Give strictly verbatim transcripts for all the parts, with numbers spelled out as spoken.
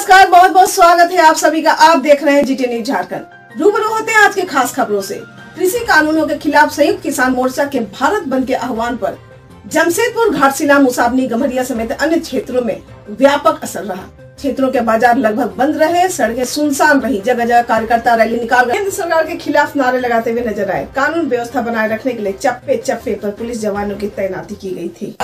नमस्कार, बहुत बहुत स्वागत है आप सभी का। आप देख रहे हैं जीटी न्यूज झारखंड। रूबरू होते हैं आज के खास खबरों से। कृषि कानूनों के खिलाफ संयुक्त किसान मोर्चा के भारत बंद के आह्वान पर जमशेदपुर, घाटशिला, मुसाबनी, गम्हरिया समेत अन्य क्षेत्रों में व्यापक असर रहा। क्षेत्रों के बाजार लगभग बंद रहे, सड़कें सुनसान रही, जगह जगह कार्यकर्ता रैली निकाल केंद्र सरकार के खिलाफ नारे लगाते हुए नजर आए। कानून व्यवस्था बनाए रखने के लिए चप्पे चप्पे पर पुलिस जवानों की तैनाती की गई थी।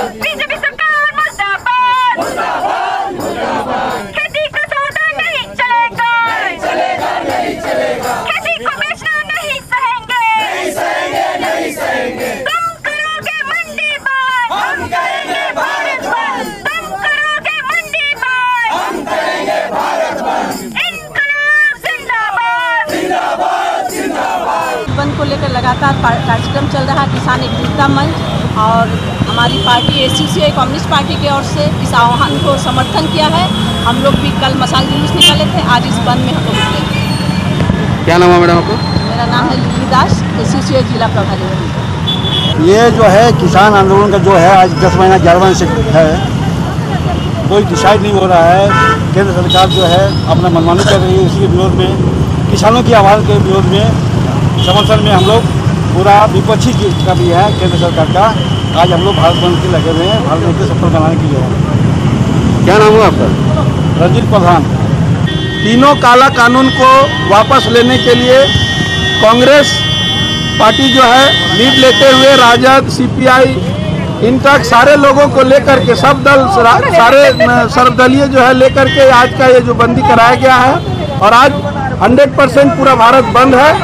खेती का सौदा नहीं चलेगा, नहीं चलेगा, नहीं चलेगा। खेती को बेचना नहीं सहेंगे, नहीं सहेंगे, नहीं सहेंगे। तुम करोगे मंडी बंद, हम करेंगे भारत बंद। तुम करोगे मंडी बंद, हम करेंगे भारत बंद। इनकलाब जिंदाबाद, जिंदाबाद, जिंदाबाद। बंद को लेकर लगातार कार्यक्रम चल रहा है। किसान एकजुटता मंच और हमारी पार्टी एसीसीआई कम्युनिस्ट पार्टी की ओर से इस आह्वान को समर्थन किया है। हम लोग भी कल मशाल जुलूस निकाले थे, आज इस बंद में हम लोग उतरे। क्या नाम है मैडम आपका? मेरा नाम है लिली दास, एसीसीआई जिला प्रभारी। ये जो है किसान आंदोलन का जो है आज दस महीना ग्यारह महीने से है, कोई डिसाइड नहीं हो रहा है। केंद्र सरकार जो है अपना मनमानी कर रही है। इसी के विरोध में, किसानों की आवाज़ के विरोध में, समर्थन में हम लोग पूरा विपक्षी का भी है केंद्र सरकार का। आज हम लोग भारत बंद के लगे हुए हैं, भारत बंद को सफल बनाने के लिए। क्या नाम है आपका? रंजीत प्रधान। तीनों काला कानून को वापस लेने के लिए कांग्रेस पार्टी जो है लीड लेते हुए राजद, सीपीआई, इन तक सारे लोगों को लेकर के सब दल सारे सर्वदलीय जो है लेकर के आज का ये जो बंदी कराया गया है और आज हंड्रेड परसेंट पूरा भारत बंद है।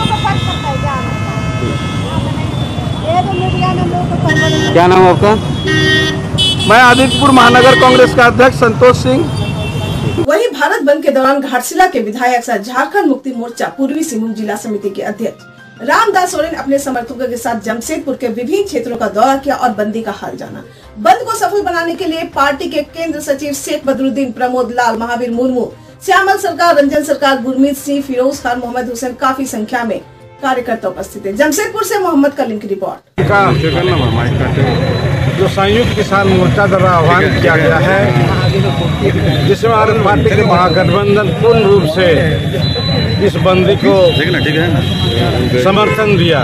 क्या नाम है आपका? मैं आदित्यपुर महानगर कांग्रेस का अध्यक्ष संतोष सिंह। वहीं भारत बंद के दौरान घाटशिला के विधायक सह झारखंड मुक्ति मोर्चा पूर्वी सिंहभूम जिला समिति के अध्यक्ष रामदास सोरेन अपने समर्थकों के साथ जमशेदपुर के विभिन्न क्षेत्रों का दौरा किया और बंदी का हाल जाना। बंद को सफल बनाने के लिए पार्टी के केंद्र सचिव शेख बदरुद्दीन, प्रमोद लाल, महावीर मुर्मू, श्यामल सरकार, रंजन सरकार, गुरमीत सिंह, फिरोज खान, मोहम्मद हुसैन काफी संख्या में कार्यकर्ता उपस्थित है। जमशेदपुर से मोहम्मद कलीम की रिपोर्ट। जो संयुक्त किसान मोर्चा द्वारा आह्वान किया गया है, जिसमें हमारे पार्टी के महागठबंधन पूर्ण रूप से इस बंदी को समर्थन दिया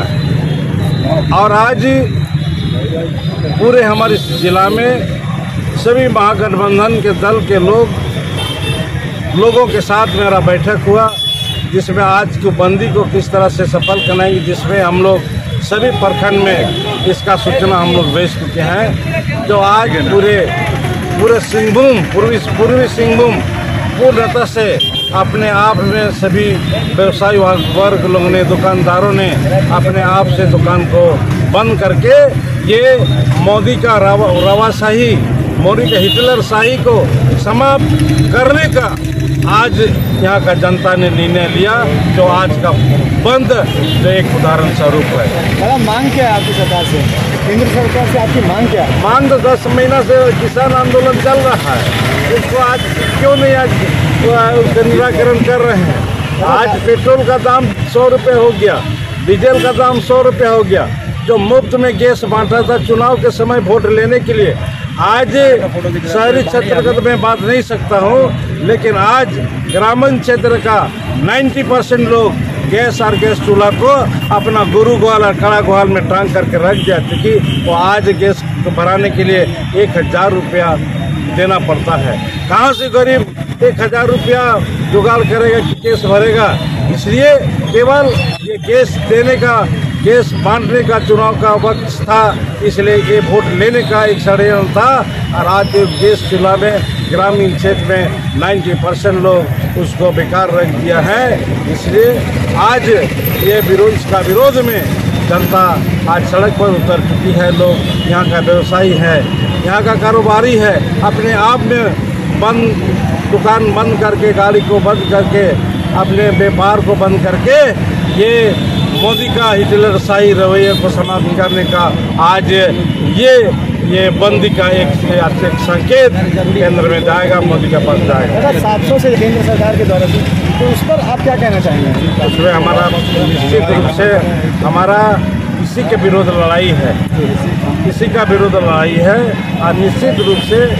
और आज पूरे हमारे जिला में सभी महागठबंधन के दल के लोग लोगों के साथ मेरा बैठक हुआ, जिसमें आज की बंदी को किस तरह से सफल कराएंगे, जिसमें हम लोग सभी प्रखंड में इसका सूचना हम लोग भेज चुके हैं। जो आज पूरे पूरे सिंहभूम पूर्वी पूर्वी सिंहभूम पूर्णतः से अपने आप में सभी व्यवसायी वर्ग लोगों ने, दुकानदारों ने अपने आप से दुकान को बंद करके ये मोदी का रवा रवाशाही, मोदी का हिटलर शाही को समाप्त करने का आज यहाँ का जनता ने निर्णय लिया। जो आज का बंद जो एक उदाहरण स्वरूप है। बड़ा मांग क्या है आपकी सरकार से, केंद्र सरकार से आपकी मांग क्या है? मांग तो दस महीना से किसान आंदोलन चल रहा है, इसको आज क्यों नहीं आज उसका निराकरण कर रहे हैं। आज पेट्रोल का दाम सौ रुपये हो गया, डीजल का दाम सौ रुपये हो गया। जो मुफ्त में गैस बांटा था चुनाव के समय वोट लेने के लिए, आज शहरी क्षेत्र का तो मैं बात नहीं सकता हूँ, लेकिन आज ग्रामीण क्षेत्र का नब्बे परसेंट लोग गैस और गैस चूल्हा को अपना गुरु ग्वाल और कड़ा ग्वाल में टांग करके रख दिया, क्योंकि वो आज गैस को भराने के लिए एक हजार रुपया देना पड़ता है। कहाँ से गरीब एक हजार रुपया जुगाड़ करेगा कि गैस भरेगा। इसलिए केवल ये गैस देने का, गैस बांटने का चुनाव का वक्त था, इसलिए ये वोट लेने का एक षड्यंत्र था। और आज गैस चूल्हा में ग्रामीण क्षेत्र में नब्बे परसेंट लोग उसको बेकार रख दिया है। इसलिए आज ये विरोध का विरोध में जनता आज सड़क पर उतर चुकी है। लोग यहाँ का व्यवसायी है, यहाँ का कारोबारी है, अपने आप में बंद दुकान बंद करके, गाड़ी को बंद करके, अपने व्यापार को बंद करके ये मोदी का हिटलर शाही रवैये को समाप्त करने का आज ये ये बंदी का एक, एक संकेत केंद्र में जाएगा, मोदी का पास जाएगा। सात सौ से केंद्र सरकार के द्वारा, तो उस पर आप क्या कहना चाहेंगे? उसमें हमारा निश्चित रूप से हमारा इसी के विरोध लड़ाई है, इसी का विरोध लड़ाई है और निश्चित रूप से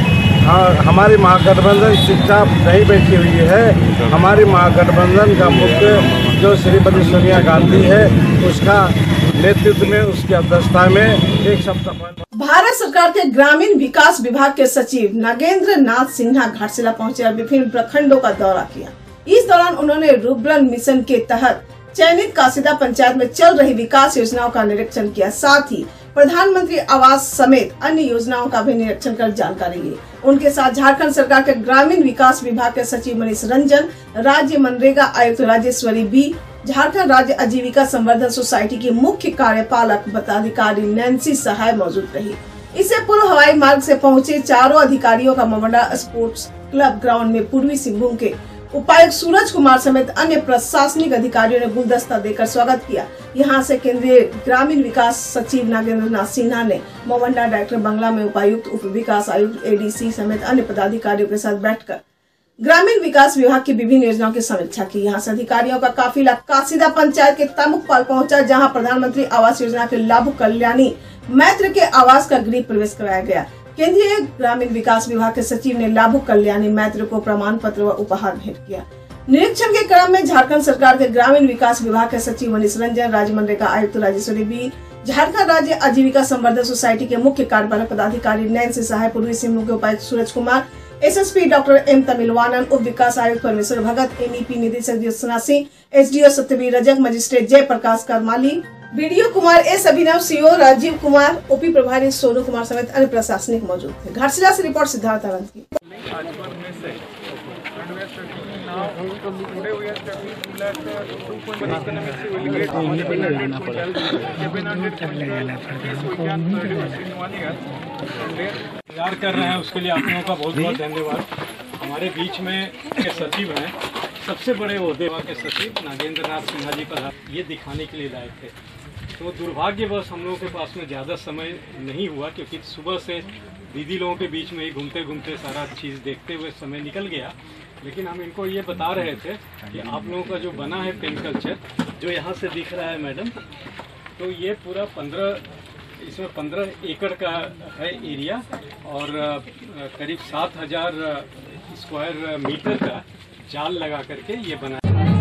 हाँ, हमारी महागठबंधन चुपचाप नहीं बैठी हुई है। हमारी महागठबंधन का मुख्य जो श्रीमती सोनिया गांधी है, उसका नेतृत्व में, उसकी अध्यक्षता में एक सप्ताह पहले भारत सरकार के ग्रामीण विकास विभाग के सचिव नागेंद्र नाथ सिन्हा घाटशिला पहुंचे और विभिन्न प्रखंडों का दौरा किया। इस दौरान उन्होंने रूरल मिशन के तहत चयनित कासिदा पंचायत में चल रही विकास योजनाओं का निरीक्षण किया। साथ ही प्रधानमंत्री आवास समेत अन्य योजनाओं का भी निरीक्षण कर जानकारी ली। उनके साथ झारखंड सरकार के ग्रामीण विकास विभाग के सचिव मनीष रंजन, राज्य मनरेगा आयुक्त राजेश्वरी बी, झारखंड राज्य आजीविका संवर्धन सोसाइटी की मुख्य कार्यपालक पदाधिकारी नैन्सी सहाय मौजूद रही। इससे पूर्व हवाई मार्ग से पहुंचे चारों अधिकारियों का मोवंडा स्पोर्ट्स क्लब ग्राउंड में पूर्वी सिंहभूम के उपायुक्त सूरज कुमार समेत अन्य प्रशासनिक अधिकारियों ने गुलदस्ता देकर स्वागत किया। यहां से केंद्रीय ग्रामीण विकास सचिव नागेंद्र नाथ सिन्हा ने मोवंडा डायरेक्टर बंगला में उपायुक्त, उप विकास आयुक्त, एडीसी समेत अन्य पदाधिकारियों के साथ बैठकर ग्रामीण विकास विभाग की विभिन्न योजनाओं की समीक्षा की। यहाँ से अधिकारियों का काफिला कासिदा पंचायत के तमुकपाल पहुंचा, जहां प्रधानमंत्री आवास योजना के लाभुक कल्याणी मैत्र के आवास का गृह प्रवेश कराया गया। केंद्रीय ग्रामीण विकास विभाग के सचिव ने लाभुक कल्याणी मैत्र को प्रमाण पत्र व उपहार भेंट किया। निरीक्षण के क्रम में झारखंड सरकार के ग्रामीण विकास विभाग के सचिव मनीष रंजन, राज्य मनरेगा आयुक्त राजेश्वरी बी, झारखंड राज्य आजीविका संवर्धन सोसाइटी के मुख्य कार्यपालक पदाधिकारी नैन्सी सहाय, पूर्वी सिंहभूम के उपायुक्त Suraj Kumar, SSP doctor M Tamilvanan, उप विकास आयुक्त परमेश्वर भगत, एनईपी निदेशक Jyotsna Singh, SDO Satyavir Rajak, magistrate Jai Prakash Karmali, BDO Kumar S Abhinav, CO Rajeev Kumar, OP प्रभारी सोनू कुमार समेत अन्य प्रशासनिक मौजूद थे। घाटशिला से रिपोर्ट सिद्धार्थ आनंद की। तैयार कर रहे हैं, उसके लिए आप लोगों का बहुत बहुत धन्यवाद। हमारे बीच में के सचिव हैं, सबसे बड़े ओहदे के सचिव नागेंद्र नाथ सिन्हा जी पर ये दिखाने के लिए लाए थे। तो दुर्भाग्यवश हम लोगों के पास में ज़्यादा समय नहीं हुआ, क्योंकि सुबह से दीदी लोगों के बीच में ही घूमते घूमते सारा चीज़ देखते हुए समय निकल गया। लेकिन हम इनको ये बता रहे थे कि आप लोगों का जो बना है पेन कल्चर, जो यहाँ से दिख रहा है मैडम, तो ये पूरा पंद्रह इसमें पंद्रह एकड़ का है एरिया और करीब सात हजार स्क्वायर मीटर का जाल लगा करके ये बना।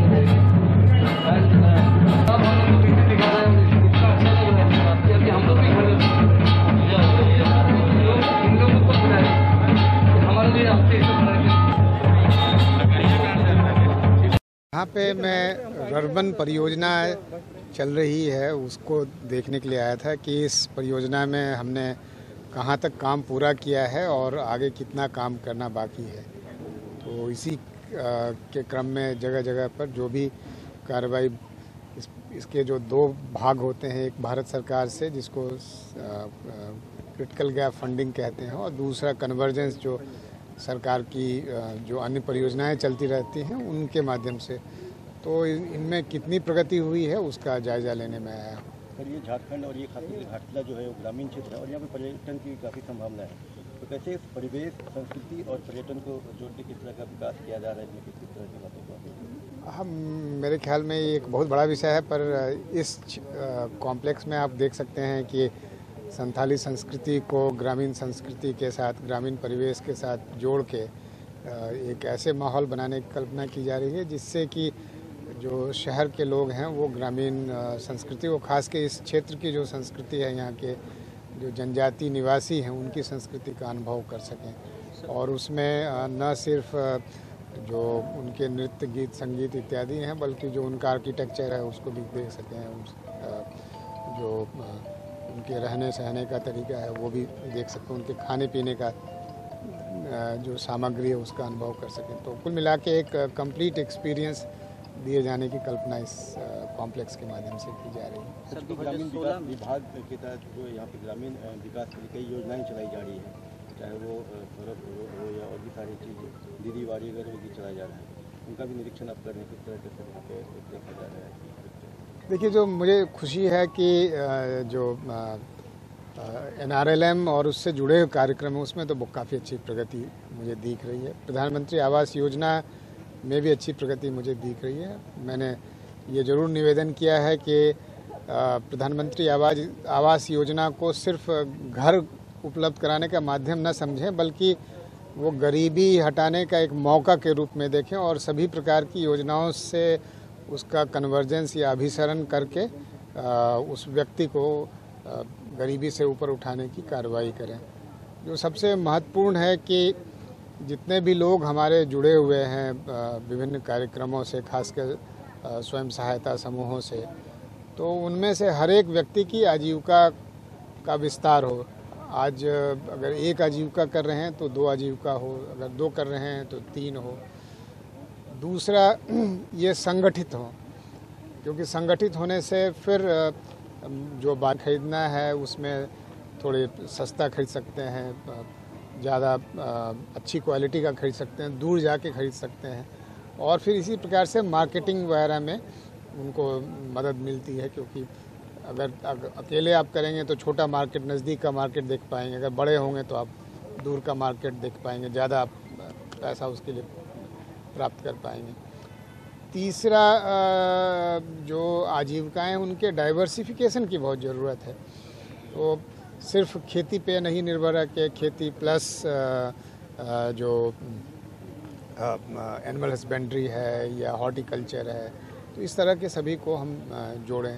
यहाँ पे मैं अर्बन परियोजना चल रही है, उसको देखने के लिए आया था कि इस परियोजना में हमने कहाँ तक काम पूरा किया है और आगे कितना काम करना बाकी है। तो इसी के क्रम में जगह जगह पर जो भी कार्रवाई, इस, इसके जो दो भाग होते हैं, एक भारत सरकार से जिसको क्रिटिकल गैप फंडिंग कहते हैं, और दूसरा कन्वर्जेंस जो सरकार की जो अन्य परियोजनाएं चलती रहती हैं उनके माध्यम से। तो इनमें कितनी प्रगति हुई है उसका जायजा लेने में आया। सर, ये झारखंड और ये खासकर घाटशिला जो है वो ग्रामीण क्षेत्र है और यहाँ पे पर्यटन की काफ़ी संभावना है, तो कैसे परिवेश, संस्कृति और पर्यटन को जोड़ के किस तरह का विकास किया जा रहा है, किस तरह की बातों को? हम मेरे ख्याल में ये एक बहुत बड़ा विषय है, पर इस कॉम्प्लेक्स में आप देख सकते हैं कि संथाली संस्कृति को ग्रामीण संस्कृति के साथ, ग्रामीण परिवेश के साथ जोड़ के एक ऐसे माहौल बनाने की कल्पना की जा रही है जिससे कि जो शहर के लोग हैं वो ग्रामीण संस्कृति को, खास के इस क्षेत्र की जो संस्कृति है, यहाँ के जो जनजाति निवासी हैं उनकी संस्कृति का अनुभव कर सकें। और उसमें न सिर्फ जो उनके नृत्य, गीत, संगीत इत्यादि हैं, बल्कि जो उनका आर्किटेक्चर है उसको भी देख सकें, जो उनके रहने सहने का तरीका है वो भी देख सकते हैं, उनके खाने पीने का जो सामग्री है उसका अनुभव कर सकें। तो कुल मिला के एक कंप्लीट एक्सपीरियंस दिए जाने की कल्पना इस कॉम्प्लेक्स के माध्यम से की जा रही है। सर, ग्रामीण विकास विभाग के तहत जो यहाँ पे ग्रामीण विकास के लिए कई योजनाएं चलाई जा रही है, चाहे वो सौरभ हो या और भी सारी चीज़ें, दीदी बाड़ी वगैरह भी चलाया जा रहा है, उनका भी निरीक्षण आप कर रहे हैं, किस तरह से यहाँ पे देखा जा रहा है? देखिए, जो मुझे खुशी है कि जो एन आर एल एम और उससे जुड़े हुए कार्यक्रम है उसमें तो काफ़ी अच्छी प्रगति मुझे दिख रही है। प्रधानमंत्री आवास योजना में भी अच्छी प्रगति मुझे दिख रही है। मैंने ये ज़रूर निवेदन किया है कि प्रधानमंत्री आवास आवास योजना को सिर्फ घर उपलब्ध कराने का माध्यम न समझें, बल्कि वो गरीबी हटाने का एक मौका के रूप में देखें और सभी प्रकार की योजनाओं से उसका कन्वर्जेंस या अभिसरण करके उस व्यक्ति को गरीबी से ऊपर उठाने की कार्रवाई करें। जो सबसे महत्वपूर्ण है कि जितने भी लोग हमारे जुड़े हुए हैं विभिन्न कार्यक्रमों से, खासकर स्वयं सहायता समूहों से, तो उनमें से हर एक व्यक्ति की आजीविका का विस्तार हो। आज अगर एक आजीविका कर रहे हैं तो दो आजीविका हो, अगर दो कर रहे हैं तो तीन हो। दूसरा, ये संगठित हो, क्योंकि संगठित होने से फिर जो बात खरीदना है उसमें थोड़े सस्ता खरीद सकते हैं, ज़्यादा अच्छी क्वालिटी का खरीद सकते हैं, दूर जाके खरीद सकते हैं, और फिर इसी प्रकार से मार्केटिंग वगैरह में उनको मदद मिलती है। क्योंकि अगर, अगर अकेले आप करेंगे तो छोटा मार्केट, नज़दीक का मार्केट देख पाएंगे, अगर बड़े होंगे तो आप दूर का मार्केट देख पाएंगे, ज़्यादा पैसा उसके लिए प्राप्त कर पाएंगे। तीसरा, जो आजीविकाएं उनके डाइवर्सिफिकेशन की बहुत ज़रूरत है। तो सिर्फ खेती पे नहीं निर्भर है कि खेती प्लस जो एनिमल हस्बेंड्री है या हॉर्टिकल्चर है, तो इस तरह के सभी को हम जोड़ें।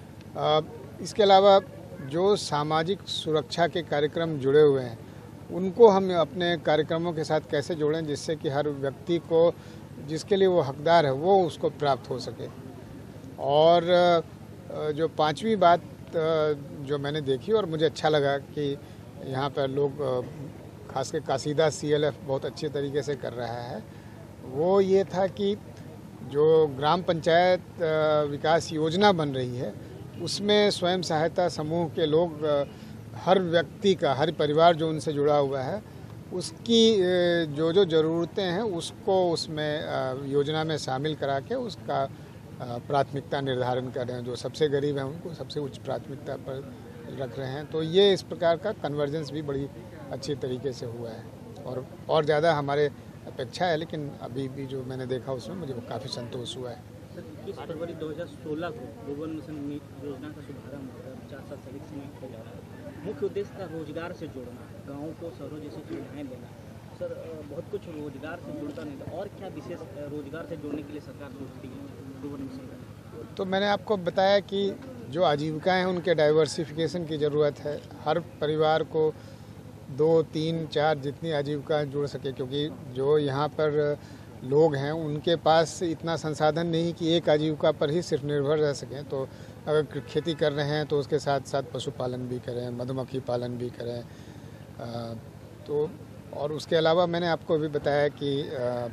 इसके अलावा जो सामाजिक सुरक्षा के कार्यक्रम जुड़े हुए हैं उनको हम अपने कार्यक्रमों के साथ कैसे जोड़ें जिससे कि हर व्यक्ति को जिसके लिए वो हकदार है वो उसको प्राप्त हो सके। और जो पांचवी बात जो मैंने देखी और मुझे अच्छा लगा कि यहाँ पर लोग खासकर कासीदा सी एल एफ बहुत अच्छे तरीके से कर रहा है, वो ये था कि जो ग्राम पंचायत विकास योजना बन रही है उसमें स्वयं सहायता समूह के लोग, हर व्यक्ति का, हर परिवार जो उनसे जुड़ा हुआ है उसकी जो जो ज़रूरतें हैं उसको उसमें योजना में शामिल करा के उसका प्राथमिकता निर्धारण कर रहे हैं। जो सबसे गरीब हैं उनको सबसे उच्च प्राथमिकता पर रख रहे हैं। तो ये इस प्रकार का कन्वर्जेंस भी बड़ी अच्छी तरीके से हुआ है और और ज़्यादा हमारे अपेक्षा है, लेकिन अभी भी जो मैंने देखा उसमें मुझे काफ़ी संतोष हुआ है। इक्कीस फरवरी दो हज़ार सोलह को रुर्बन मिशन योजना का शुभारंभ चार साल से अधिक समय किया जा रहा है। मुख्य उद्देश्य था रोजगार से जोड़ना, गाँव को शहरों जैसी सुविधाएँ देना। सर, बहुत कुछ रोजगार से जुड़ता नहीं था, और क्या विशेष रोजगार से जोड़ने के लिए सरकार सोचती है रुर्बन मिशन? तो मैंने आपको बताया कि जो आजीविकाएँ हैं उनके डाइवर्सिफिकेशन की ज़रूरत है। हर परिवार को दो तीन चार जितनी आजीविका जुड़ सके, क्योंकि जो यहाँ पर लोग हैं उनके पास इतना संसाधन नहीं कि एक आजीविका पर ही सिर्फ निर्भर रह सकें। तो अगर खेती कर रहे हैं तो उसके साथ साथ पशुपालन भी करें, मधुमक्खी पालन भी करें। आ, तो और उसके अलावा मैंने आपको भी बताया कि आ,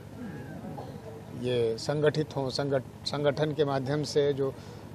ये संगठित हों, संगठ संगठन के माध्यम से जो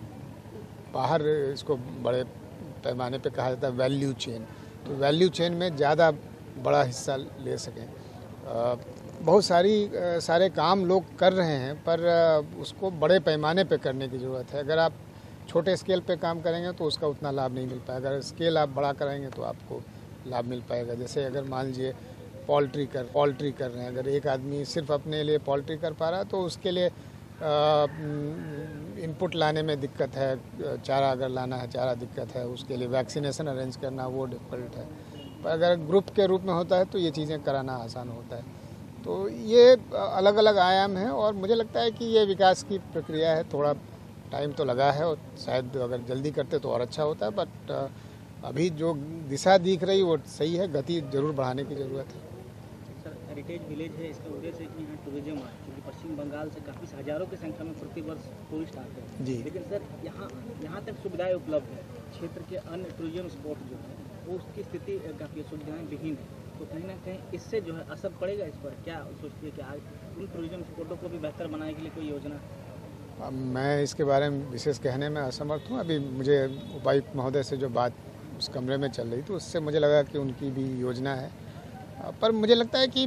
बाहर इसको बड़े पैमाने पे कहा जाता है वैल्यू चेन, तो वैल्यू चेन में ज़्यादा बड़ा हिस्सा ले सकें। आ, बहुत सारी सारे काम लोग कर रहे हैं पर उसको बड़े पैमाने पे करने की ज़रूरत है। अगर आप छोटे स्केल पे काम करेंगे तो उसका उतना लाभ नहीं मिल पाएगा, अगर स्केल आप बड़ा कराएंगे तो आपको लाभ मिल पाएगा। जैसे अगर मान लीजिए पोल्ट्री कर पोल्ट्री कर रहे हैं, अगर एक आदमी सिर्फ अपने लिए पोल्ट्री कर पा रहा है तो उसके लिए आ, इनपुट लाने में दिक्कत है, चारा अगर लाना है चारा दिक्कत है, उसके लिए वैक्सीनेशन अरेंज करना वो डिफ़िकल्ट है। पर अगर ग्रुप के रूप में होता है तो ये चीज़ें कराना आसान होता है। तो ये अलग अलग आयाम हैं और मुझे लगता है कि ये विकास की प्रक्रिया है, थोड़ा टाइम तो लगा है और शायद अगर जल्दी करते तो और अच्छा होता है। बट अभी जो दिशा दिख रही वो सही है, गति जरूर बढ़ाने की ज़रूरत है। सर, हेरिटेज विलेज है, इसका उद्देश्य है कि यहाँ टूरिज्म आए, क्योंकि पश्चिम बंगाल से काफ़ी हज़ारों की संख्या में प्रति वर्ष टूरिस्ट आते हैं जी। लेकिन सर यहाँ यहाँ तक सुविधाएँ उपलब्ध है, क्षेत्र के अन्य टूरिज्म स्पॉट जो है वो उसकी स्थिति काफ़ी सुविधाएँ विहीन है। तो कहीं ना कहीं इससे जो है असर पड़ेगा इस पर, क्या सोचती है कि आज उन टूरिज्म स्पॉटों को भी बेहतर बनाने के लिए कोई योजना? मैं इसके बारे में विशेष कहने में असमर्थ हूँ। अभी मुझे उपायुक्त महोदय से जो बात उस कमरे में चल रही थी उससे मुझे लगा कि उनकी भी योजना है, पर मुझे लगता है कि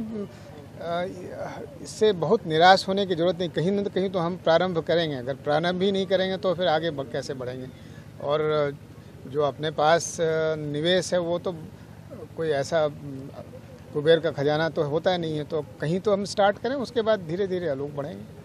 इससे बहुत निराश होने की ज़रूरत नहीं। कहीं न कहीं तो हम प्रारंभ करेंगे, अगर प्रारंभ ही नहीं करेंगे तो फिर आगे कैसे बढ़ेंगे। और जो अपने पास निवेश है वो तो कोई ऐसा कुबेर का खजाना तो होता नहीं है, तो कहीं तो हम स्टार्ट करें, उसके बाद धीरे धीरे लोग बढ़ेंगे।